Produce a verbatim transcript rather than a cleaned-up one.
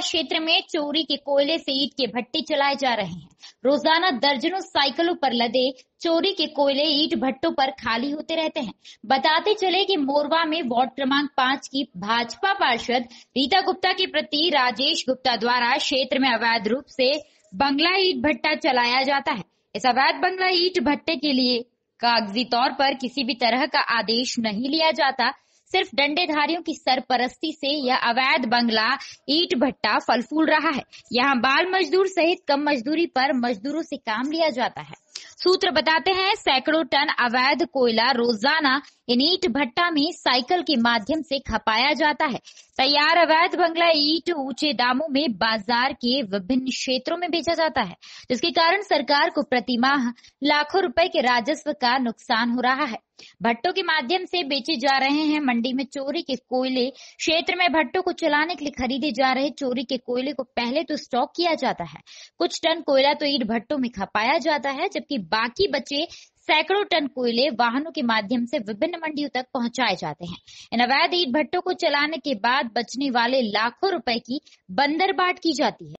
क्षेत्र में चोरी के कोयले से ईंट के भट्टे चलाए जा रहे हैं। रोजाना दर्जनों साइकिलों पर लदे चोरी के कोयले ईंट भट्टों पर खाली होते रहते हैं। बताते चले कि मोरवा में वार्ड क्रमांक पाँच की भाजपा पार्षद रीता गुप्ता के प्रति राजेश गुप्ता द्वारा क्षेत्र में अवैध रूप से बंगला ईंट भट्टा चलाया जाता है। इस अवैध बंगला ईंट भट्टे के लिए कागजी तौर पर किसी भी तरह का आदेश नहीं लिया जाता, सिर्फ डंडेधारियों की सरपरस्ती से यह अवैध बंगला ईंट भट्टा फल फूल रहा है। यहाँ बाल मजदूर सहित कम मजदूरी पर मजदूरों से काम लिया जाता है। सूत्र बताते हैं सैकड़ों टन अवैध कोयला रोजाना इन ईंट भट्टा में साइकिल के माध्यम से खपाया जाता है। तैयार अवैध बंगला ईंट ऊंचे दामों में बाजार के विभिन्न क्षेत्रों में बेचा जाता है, जिसके कारण सरकार को प्रतिमाह लाखों रुपए के राजस्व का नुकसान हो रहा है। भट्टों के माध्यम से बेचे जा रहे हैं मंडी में चोरी के कोयले। क्षेत्र में भट्टों को चलाने के लिए खरीदे जा रहे चोरी के कोयले को पहले तो स्टॉक किया जाता है। कुछ टन कोयला तो ईंट भट्टों में खपाया जाता है, जबकि बाकी बचे सैकड़ों टन कोयले वाहनों के माध्यम से विभिन्न मंडियों तक पहुंचाए जाते हैं। इन अवैध ईंट भट्टों को चलाने के बाद बचने वाले लाखों रुपए की बंदरबाट की जाती है।